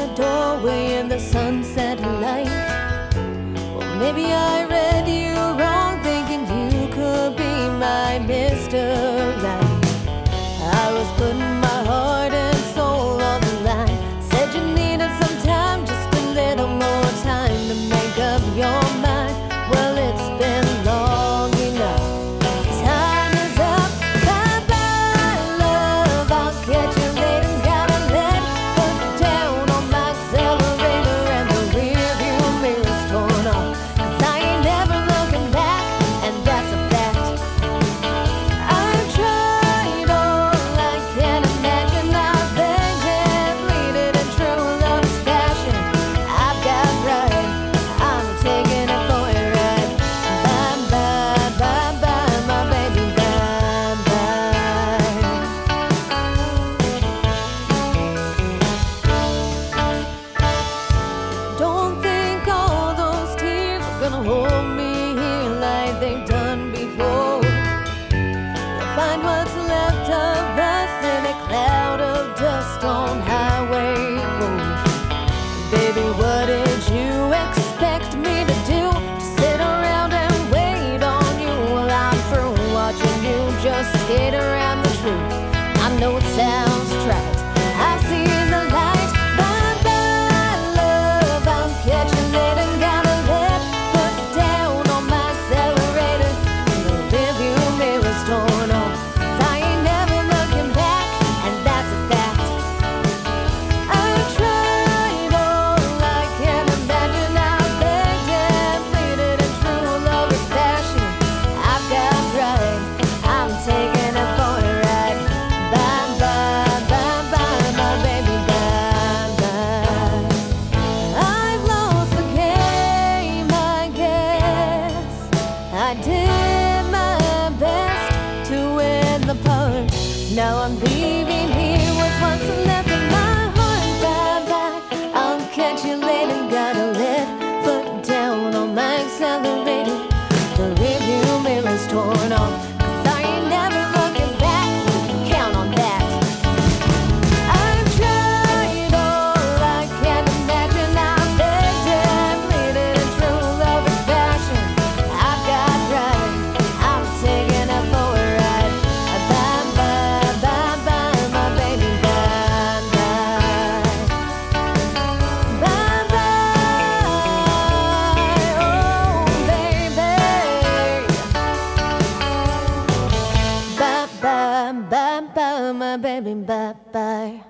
my doorway in the sunset light. Well, maybe I read you wrong, thinking you could be my Mr. Right. I was putting my heart and soul on the line. Said you needed some time, just a little more time to make up your mind. Well, it's been long enough. Time is up. Bye-bye, love. I'll catch you later. Gotta let foot down on my accelerator, and the rearview mirror's torn off. 'Cause I ain't never looking back, and that's a fact. I've tried all I can imagine. I've begged and pleaded in true love's fashion. I've got pride. I'm taking it for a ride. Bye-bye, bye-bye, my baby, bye-bye. Don't think all those tears are gonna hold me here like they've done before. You'll find what's left of us in a cloud of dust on Highway Road. Baby, what did you expect me to do? To sit around and wait on you? Well, I'm through watching you just skate around the truth. I know it sounds trite, I see the light. Bye-bye, love, I'll catch you later. Gotta let foot down on my accelerator. The rearview mirror's torn off. 'Cause I ain't never looking back, and that's a fact. I've tried all I can imagine. I've begged and pleaded in true lover's fashion. I've got pride. I'm taking it for a ride. Bye-bye, bye-bye, my baby, bye-bye. I've lost the game, I guess. I did my best to win the part. Now I'm leaving here with what's left of my heart. Bye-bye, I'll catch you later. Gotta let foot down on my accelerator. The rearview mirror's torn off. 'Cause I ain't never looking back. You can count on that. I've tried all I can imagine. I've begged and pleaded in true lover's fashion. I've got pride. I'm taking it for a ride. Bye-bye, bye-bye, my baby, bye-bye. Bye-bye, oh baby. Bye-bye, bye-bye, my baby, bye-bye.